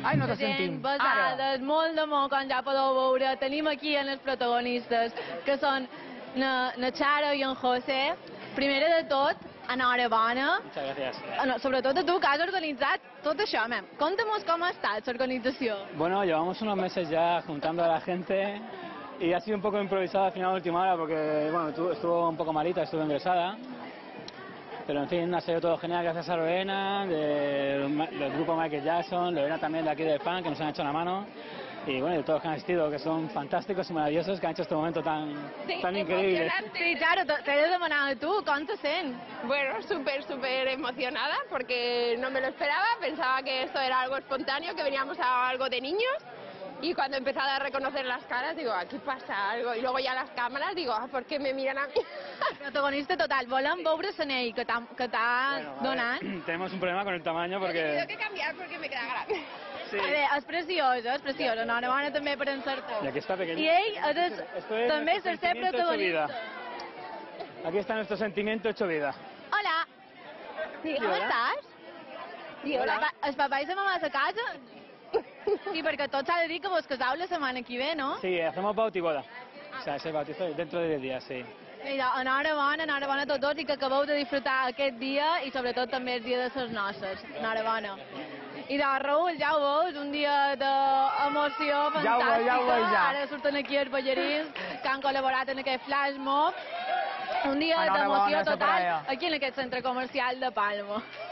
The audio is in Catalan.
Ai, no te gent, sentim. besades, molt d'amor, com ja podeu veure. Tenim aquí en els protagonistes, que són na Charo i en José. Primera de tot, enhorabona. Muchas gracias. Sobretot a tu, que has organitzat tot això, mem. Conta'm com ha estat l'organització. Bueno, llevamos unos meses ya juntando a la gente y ha sido un poco improvisado al final de última hora porque, bueno, estuvo un poco malita, estuvo ingresada. Pero en fin, ha sido todo genial gracias a Lorena, del grupo Michael Jackson, Lorena también de aquí del fan, que nos han hecho la mano. Y bueno, y todos los que han asistido, que son fantásticos y maravillosos, que han hecho este momento tan increíble. Sí, Charo, t'he de demanar a tu, com te sents? Bueno, súper emocionada porque no me lo esperaba, pensaba que esto era algo espontáneo, que veníamos a algo de niños. Y cuando he empezado a reconocer las caras, digo, aquí pasa algo. Y luego ya las cámaras, digo, ¿por qué me miran a mí? Protagonista total, volem veure l'anell que t'ha donat. Tenemos un problema con el tamaño He tenido porque... que cambiar porque me queda grande. Sí. A veure, és preciós, enhorabona també per encertar. Y aquí está pequeño. I ell Esto es també és nuestro el ser sentimiento hecho vida. protagonista. Aquí está nuestro sentimiento hecho vida. Hola. Sí, com estàs? Sí, hola. El papà i la mamà a casa? Sí, perquè tot s'ha de dir que vos casau la setmana que ve, no? Sí, hacemos bautiboda. O sea, ese bautizo dentro de 10 días, sí. Enhorabona a tots dos i que acabeu de disfrutar aquest dia i sobretot també el dia de les noces. Enhorabona. I doncs, Raül, ja ho veus, un dia d'emoció fantàstica. Ja ho veig, ja. Ara surten aquí els ballarins que han col·laborat en aquest flash mob. Un dia Enhorabona, d'emoció Soraya. total aquí en aquest centre comercial de Palma.